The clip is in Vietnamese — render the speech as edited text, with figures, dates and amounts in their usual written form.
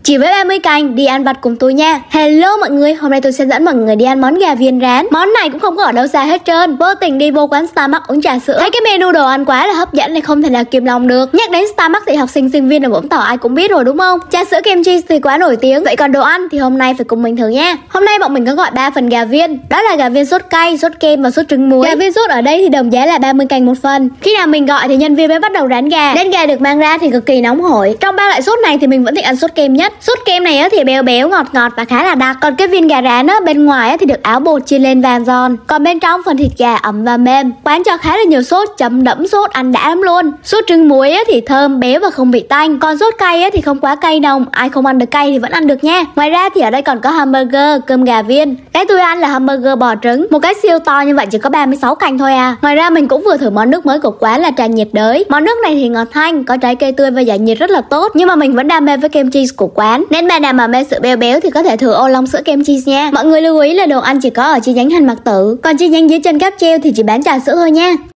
Chỉ với 30 cành, đi ăn vặt cùng tôi nha. Hello mọi người, hôm nay tôi sẽ dẫn mọi người đi ăn món gà viên rán. Món này cũng không có ở đâu xa hết trơn. Vô tình đi vô quán Starbucks uống trà sữa, thấy cái menu đồ ăn quá là hấp dẫn nên không thể nào kìm lòng được. Nhắc đến Starbucks thì học sinh sinh viên ở Vũng Tàu ai cũng biết rồi đúng không? Trà sữa kem cheese thì quá nổi tiếng. Vậy còn đồ ăn thì hôm nay phải cùng mình thử nha. Hôm nay bọn mình có gọi 3 phần gà viên, đó là gà viên sốt cay, sốt kem và sốt trứng muối. Gà viên sốt ở đây thì đồng giá là 30 cành một phần. Khi nào mình gọi thì nhân viên mới bắt đầu rán gà. Đến gà được mang ra thì cực kỳ nóng hổi. Trong 3 loại sốt này thì mình vẫn thích ăn sốt kem nhất. Sốt kem này thì béo béo ngọt ngọt và khá là đặc. Còn cái viên gà rán bên ngoài thì được áo bột chiên lên vàng giòn, còn bên trong phần thịt gà ẩm và mềm. Quán cho khá là nhiều sốt, chấm đẫm sốt, ăn đã lắm luôn. Sốt trứng muối thì thơm béo và không bị tanh. Còn sốt cay thì không quá cay nồng, ai không ăn được cay thì vẫn ăn được nha. Ngoài ra thì ở đây còn có hamburger, cơm gà viên. Cái tôi ăn là hamburger bò trứng, một cái siêu to như vậy chỉ có 36 cành thôi à. Ngoài ra mình cũng vừa thử món nước mới của quán là trà nhiệt đới. Món nước này thì ngọt thanh, có trái cây tươi và giải nhiệt rất là tốt. Nhưng mà mình vẫn đam mê với kem cheese của quán, nên bạn nào mà mê sự béo béo thì có thể thử ô long sữa kem cheese nha. Mọi người lưu ý là đồ ăn chỉ có ở chi nhánh Hàn Mặc Tử, còn chi nhánh dưới chân cáp treo thì chỉ bán trà sữa thôi nha.